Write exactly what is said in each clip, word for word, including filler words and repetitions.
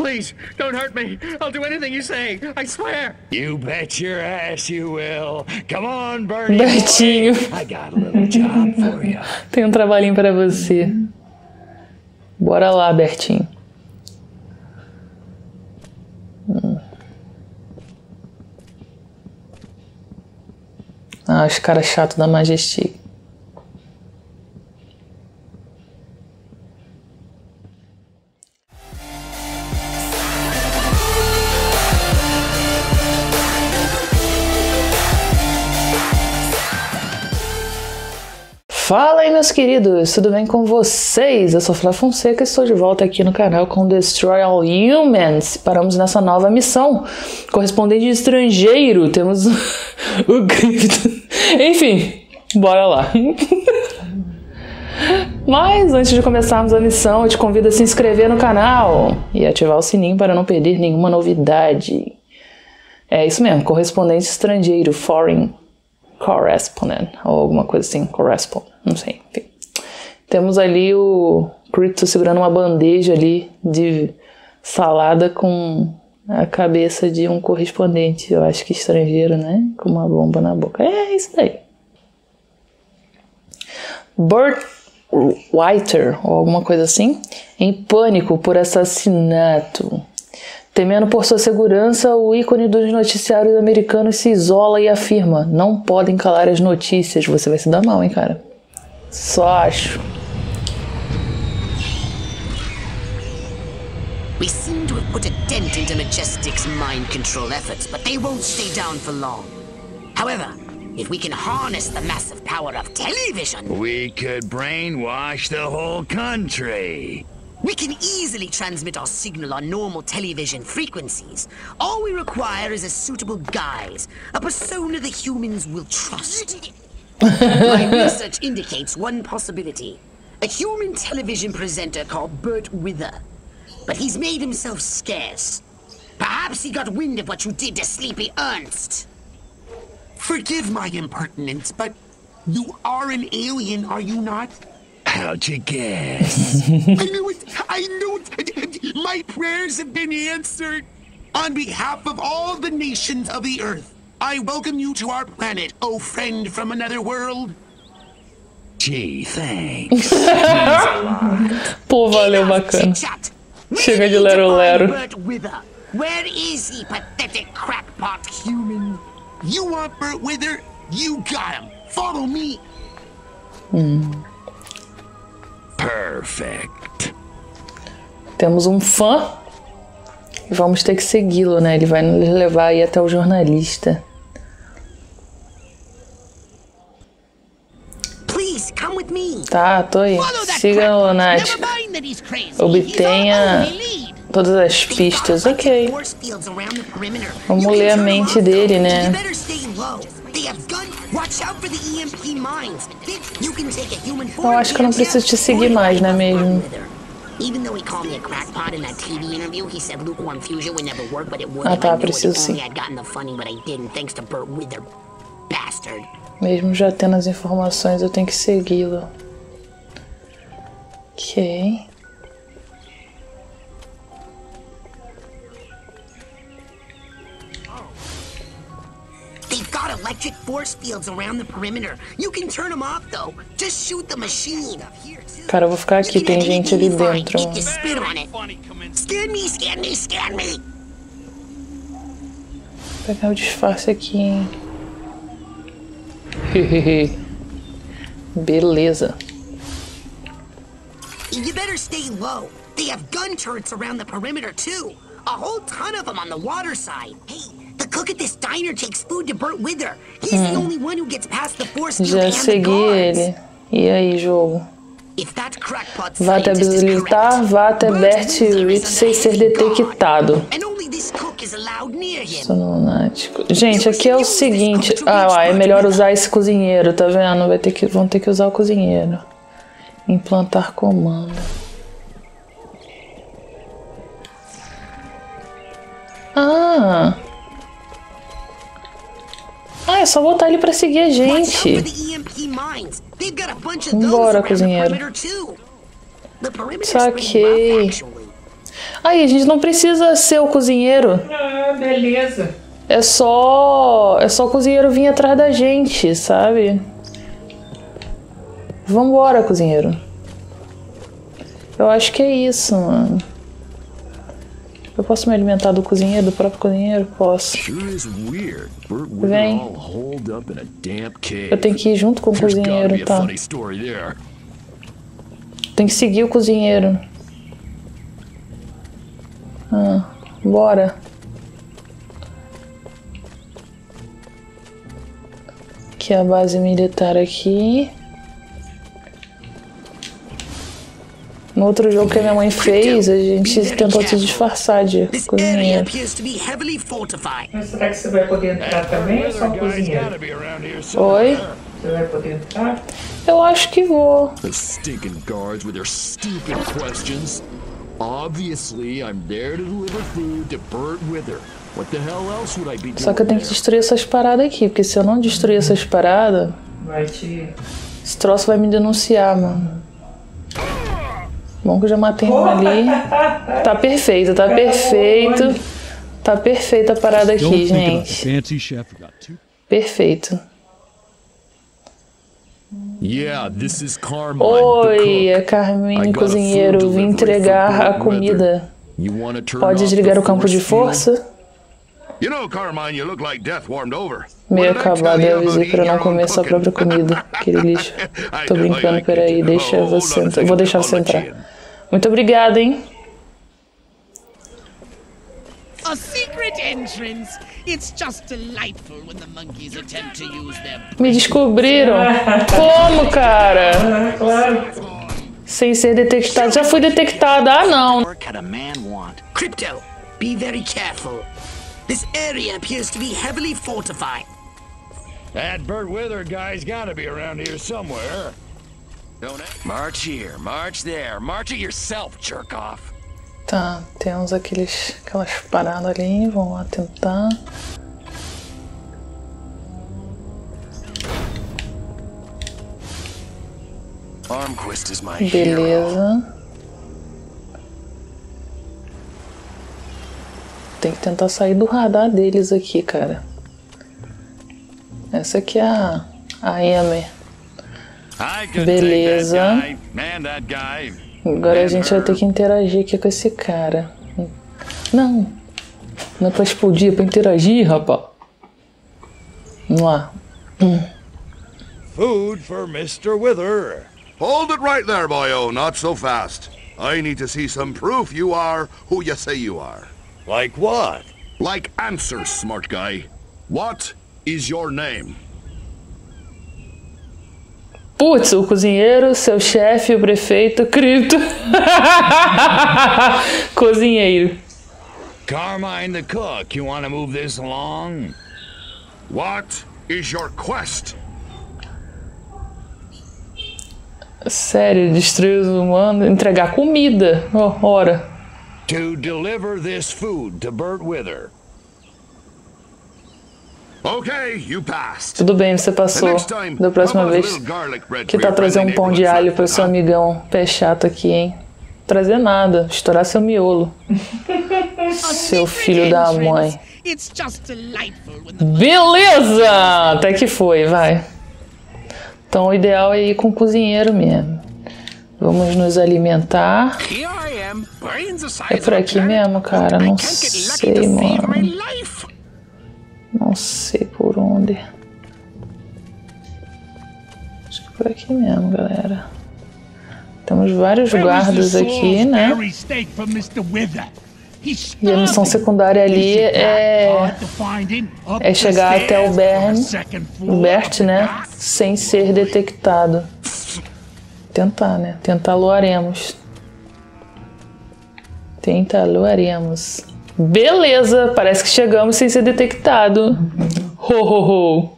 Please, don't hurt me. I'll do anything you say. I swear. You bet your ass you will. Come on, Bertie. Bertinho. I got a little job for you. Tem um trabalhinho pra você. Bora lá, Bertinho. Hum. Ah, os caras chatos da Majestic. Fala aí, meus queridos, tudo bem com vocês? Eu sou Flávia Fonseca e estou de volta aqui no canal com Destroy All Humans. Paramos nessa nova missão. Correspondente estrangeiro, temos o Crypto. Enfim, bora lá. Mas antes de começarmos a missão, eu te convido a se inscrever no canal e ativar o sininho para não perder nenhuma novidade. É isso mesmo, correspondente estrangeiro, foreign correspondent, ou alguma coisa assim, correspondent, não sei, enfim. Temos ali o Crypto segurando uma bandeja ali de salada com a cabeça de um correspondente, eu acho que estrangeiro, né? Com uma bomba na boca. É isso daí. Burt Whiter, ou alguma coisa assim, em pânico por assassinato. Temendo por sua segurança, o ícone dos noticiários americanos se isola e afirma: não podem calar as notícias. Você vai se dar mal, hein, cara? Só acho. We seem to have put a dent into Majestic's mind control efforts, but they won't stay down for long. However, if we can harness the massive power of television, We could brainwash the whole country. we can easily transmit our signal on normal television frequencies. All we require is a suitable guise, a persona the humans will trust. My research indicates one possibility. A human television presenter called Burt Wither. But he's made himself scarce. Perhaps he got wind of what you did to Sleepy Ernst. Forgive my impertinence, but you are an alien, are you not? How'd you guess? I knew it! I knew it! My prayers have been answered! On behalf of all the nations of the Earth, I welcome you to our planet, oh friend from another world. Gee, thanks. Pô, valeu, bacana. Chit-chat. Chega de We need to lero-lero. find Burt Wither. Where is he, pathetic crackpot human? You want Burt Wither? You got him! Follow me! Hum. Perfect. Temos um fã e vamos ter que segui-lo, né? Ele vai nos levar aí até o jornalista. Please come with me. Tá, tô aí. Siga o Lunático. Obtenha todas as pistas. Ok. Vamos ler a mente dele, né? Eu acho que eu não preciso te seguir mais, não é mesmo? Ah tá, preciso sim. Mesmo já tendo as informações, eu tenho que segui-lo. Ok. They've got electric force fields around the perimeter. You can turn them off though. Just shoot the machine. Cara, eu vou ficar aqui, tem gente ali dentro. Scan me, scan me, scan me. Vou pegar o disfarce aqui, hein? Beleza. You better stay low. They have gun turrets around the perimeter too. A whole ton of them on the water side. Hey, the cook at this diner takes food to Burt Wither. He's hum. the only one who gets past the force field Já and segui the guards. ele. E aí, jogo? If that crackpot Vá até habilitar, vá até Bert Whit sem ser detectado. Sononático. Gente, aqui é o seguinte. Ah, é melhor usar esse cozinheiro, tá vendo? Vai ter que, vão ter que usar o cozinheiro. Implantar comando. Ah. Ah, é só botar ele pra seguir a gente. Vambora, cozinheiro. Saquei. Aí, a gente não precisa ser o cozinheiro. Ah, beleza. É só... É só o cozinheiro vir atrás da gente, sabe? Vambora, cozinheiro. Eu acho que é isso, mano. Eu posso me alimentar do cozinheiro, do próprio cozinheiro? Posso. Vem. Eu tenho que ir junto com o cozinheiro, tá? Tem que seguir o cozinheiro. Ah, bora. Aqui é a base militar aqui. No outro jogo que a minha mãe fez, a gente tentou se disfarçar de cozinheiro. Mas será que você vai poder entrar também ou só cozinheiro? Oi? Você vai poder entrar? Eu acho que vou. The stinking guards with their stupid questions. Obviously, I'm there to deliver food to Burt Wither. What the hell else would I be doing? Só que eu tenho que destruir essas paradas aqui, porque se eu não destruir essas paradas, Vai te... esse troço vai me denunciar, mano. Bom que eu já matei um ali. Tá perfeito, tá perfeito. Tá perfeita a parada aqui, gente. Perfeito. Yeah, this is Carmine, Oi, é Carmine, cozinheiro. Vim entregar a comida. Pode desligar o campo de força? Meio acabado, eu avisei pra não comer sua própria comida. Aquele lixo. Tô brincando, peraí, deixa você entrar. Vou deixar você entrar. Muito obrigada, hein? A secret entrance. It's just delightful when the monkeys attempt to use their... Me descobriram. Como, cara? Ah, claro. Sem ser detectado. Já fui detectada. Ah, não. Crypto, be very careful. This area appears to be heavily fortified. That Burt Wither guy's gotta be around here somewhere. Don't it? March here, march there, march it yourself, jerk off. Tá, temos aqueles, aquelas paradas ali. Vamos lá tentar. Armquist is my Beleza. Tem que tentar sair do radar deles aqui, cara. Essa aqui é a, a Amy. Beleza. Agora a gente vai ter que interagir aqui com esse cara. Não. Não é pra explodir, é pra interagir, rapaz. Vamos lá. Hum. Food for Mister Wither. Hold it right there, boyo. Not so fast. I need to see some proof you are who you say you are. Like what? Like answers, smart guy. What is your name? Putz, o cozinheiro, seu chefe, o prefeito, cripto. Cozinheiro. Carmine the cook. You want to move this along? What is your quest? Sério, destruir os humanos, entregar comida. Oh, ora. To deliver this food to Burt Wither. Okay, you passed. Tudo bem, você passou. Da próxima vez que tá trazendo um pão de alho pro seu amigão pé chato aqui, hein? Trazer nada, estourar seu miolo. Seu filho da mãe. Beleza! Até que foi, vai. Então o ideal é ir com o cozinheiro mesmo. Vamos nos alimentar. É por aqui mesmo, cara? Não sei, mano. Não sei por onde. Acho que é por aqui mesmo, galera. Temos vários guardas aqui, né? E a missão secundária ali é, é chegar até o Bern, o Bert, né? Sem ser detectado. Tentar, né? Tentá-lo-aremos. Tentá-lo-aremos. Beleza, parece que chegamos sem ser detectado. Ho, ho, ho.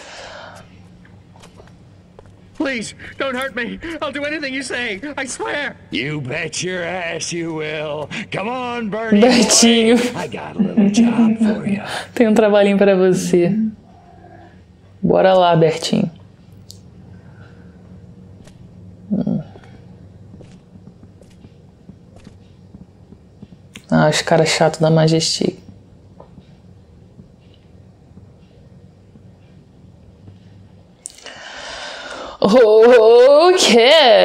Please, don't hurt me. I'll do anything you say. I swear. You bet your ass you will. Come on, Bernie. Bertinho. I got a little job for you. Tem um trabalhinho pra você. Bora lá, Bertinho. Hum. Ah, os caras chatos da Majestic. Ok.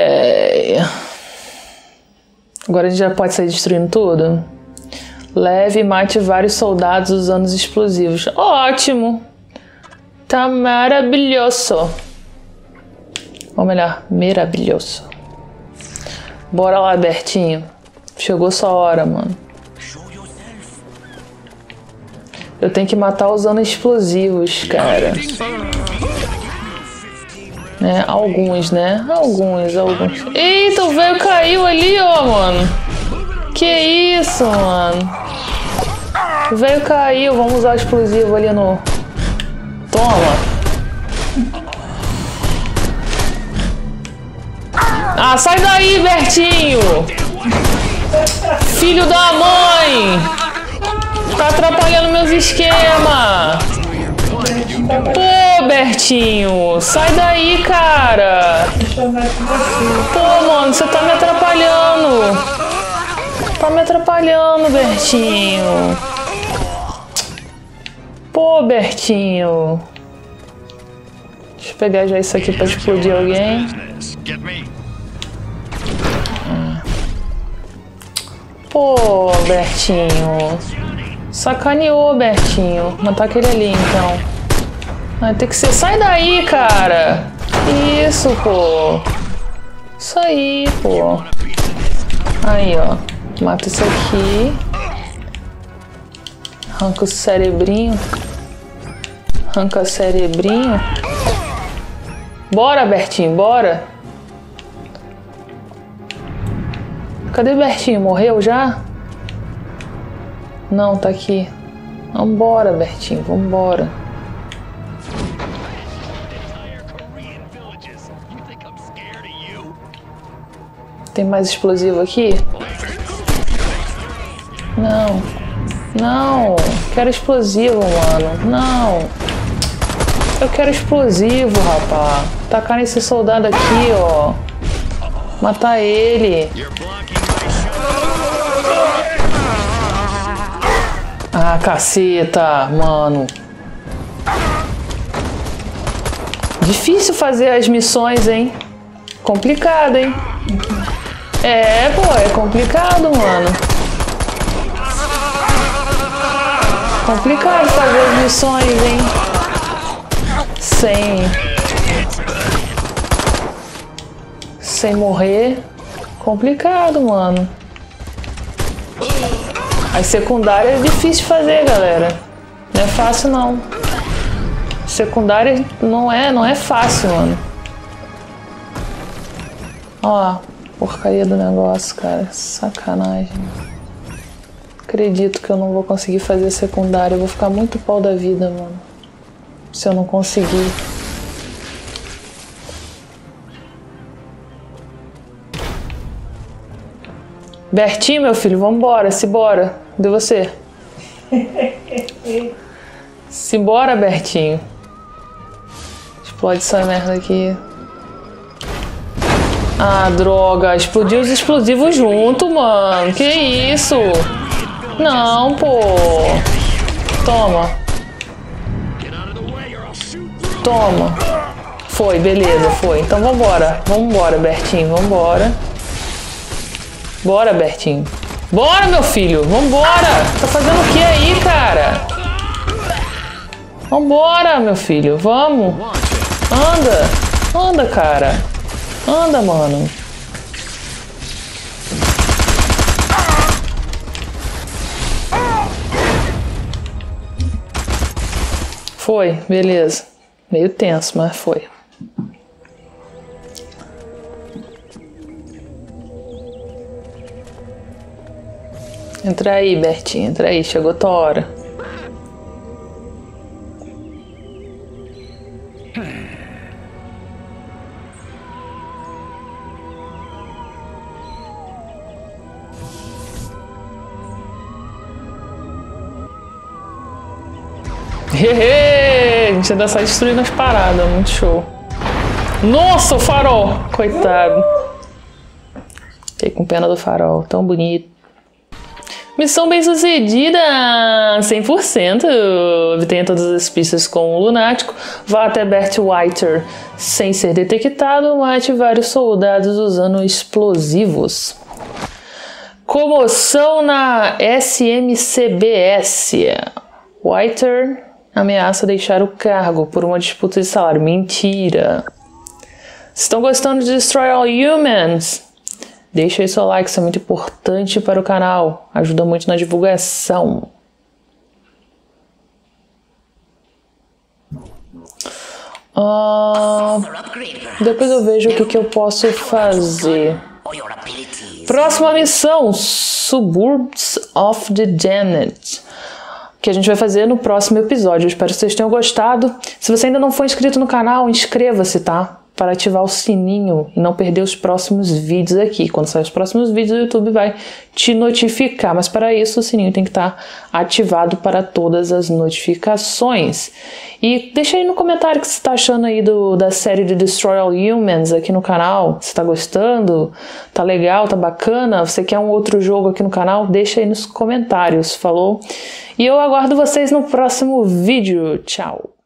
Agora a gente já pode sair destruindo tudo. Leve e mate vários soldados usando os explosivos. Ótimo. Tá maravilhoso. Ou melhor, maravilhoso. Bora lá, Bertinho. Chegou sua hora, mano. Eu tenho que matar usando explosivos, cara. Né? Alguns, né? Alguns, alguns. Eita, o velho caiu ali, ó, mano. Que isso, mano. O velho caiu. Vamos usar o explosivo ali no... Toma. Ah, sai daí, Bertinho. Filho da mãe. Tá atrapalhando meus esquemas. Pô, Bertinho, sai daí, cara. Pô, mano, você tá me atrapalhando. Tá me atrapalhando, Bertinho. Pô, Bertinho. Deixa eu pegar já isso aqui pra explodir alguém. Pô, Bertinho. Sacaneou, Bertinho. Matar aquele ali, então. Vai ter que ser... Sai daí, cara. Isso, pô. Isso aí, pô. Aí, ó. Mata isso aqui. Arranca o cerebrinho. Arranca o cerebrinho. Bora, Bertinho, bora. Cadê o Bertinho? Morreu já? Não, tá aqui. Vambora, Bertinho, vambora. Tem mais explosivo aqui? Não. Não. Quero explosivo, mano. Não. Eu quero explosivo, rapaz. Tacar nesse soldado aqui, ó. Matar ele. Ah, caceta, mano. Difícil fazer as missões, hein? Complicado, hein? É, pô, é complicado, mano. Complicado fazer as missões, hein? Sem... Sem morrer. Complicado, mano. As secundárias é difícil de fazer, galera. Não é fácil, não. Secundária não é, não é fácil, mano. Ó, porcaria do negócio, cara. Sacanagem. Acredito que eu não vou conseguir fazer secundária. Eu vou ficar muito pau da vida, mano. Se eu não conseguir. Bertinho, meu filho, vambora, simbora. Cadê você? Simbora, Bertinho. Explode essa merda aqui. Ah, droga. Explodiu os explosivos junto, mano. Que isso? Não, pô. Toma. Toma. Foi, beleza, foi. Então vambora. Vambora, Bertinho, vambora. Bora, Bertinho. Bora, meu filho. Vambora. Tá fazendo o que aí, cara? Vambora, meu filho. Vamos. Anda. Anda, cara. Anda, mano. Foi, beleza. Meio tenso, mas foi. Entra aí, Bertinho, entra aí, chegou tua hora. Hehe, a gente ainda sai destruindo as paradas, muito show. Nossa, o farol, coitado. Fiquei com pena do farol, tão bonito. Missão bem sucedida, cem por cento. Obtenha todas as pistas com o lunático. Vá até Bert Whiter sem ser detectado. Mate vários soldados usando explosivos. Comoção na S M C B S. Whiter ameaça deixar o cargo por uma disputa de salário. Mentira. Estão gostando de Destroy All Humans? Deixa aí seu like, isso é muito importante para o canal. Ajuda muito na divulgação. Uh, depois eu vejo o que, que eu posso fazer. Próxima missão, Suburbs of the Damned, que a gente vai fazer no próximo episódio. Eu espero que vocês tenham gostado. Se você ainda não for inscrito no canal, inscreva-se, tá? Para ativar o sininho e não perder os próximos vídeos aqui. Quando sair os próximos vídeos, o YouTube vai te notificar. Mas para isso, o sininho tem que estar ativado para todas as notificações. E deixa aí no comentário o que você está achando aí do, da série de Destroy All Humans aqui no canal. Você está gostando? Tá legal? Tá bacana? Você quer um outro jogo aqui no canal? Deixa aí nos comentários, falou? E eu aguardo vocês no próximo vídeo. Tchau!